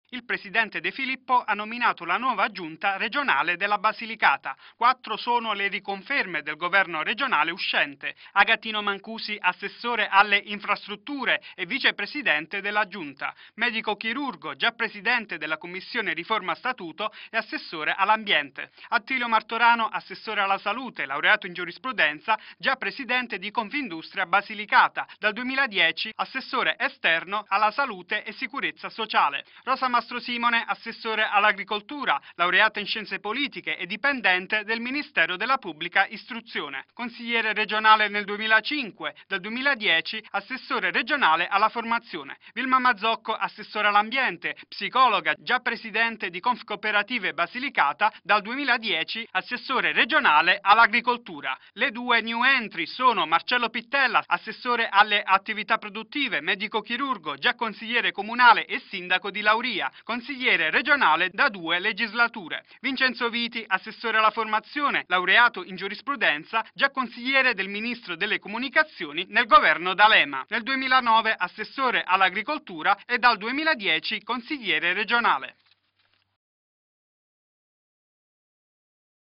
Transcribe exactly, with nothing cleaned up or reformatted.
Il presidente De Filippo ha nominato la nuova giunta regionale della Basilicata. Quattro sono le riconferme del governo regionale uscente. Agatino Mancusi, assessore alle infrastrutture e vicepresidente della giunta. Medico chirurgo, già presidente della commissione riforma statuto e assessore all'ambiente. Attilio Martorano, assessore alla salute, laureato in giurisprudenza, già presidente di Confindustria Basilicata. Dal duemiladieci assessore esterno alla salute e sicurezza sociale. Rosa Mastro Simone, assessore all'agricoltura, laureata in scienze politiche e dipendente del Ministero della Pubblica Istruzione. Consigliere regionale nel duemilacinque, dal duemiladieci assessore regionale alla formazione. Vilma Mazzocco, assessore all'ambiente, psicologa, già presidente di Confcooperative Basilicata, dal duemiladieci assessore regionale all'agricoltura. Le due new entry sono Marcello Pittella, assessore alle attività produttive, medico chirurgo, già consigliere comunale e sindaco di Lauria, consigliere regionale da due legislature. Vincenzo Viti, assessore alla formazione, laureato in giurisprudenza, già consigliere del ministro delle comunicazioni nel governo D'Alema. Nel duemilanove assessore all'agricoltura e dal duemiladieci consigliere regionale.